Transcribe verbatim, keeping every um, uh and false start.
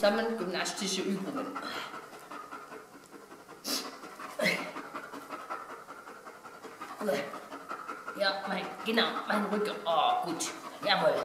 zusammen gymnastische Übungen. Ja, mein, genau, mein Rücken. Oh, gut. Jawohl.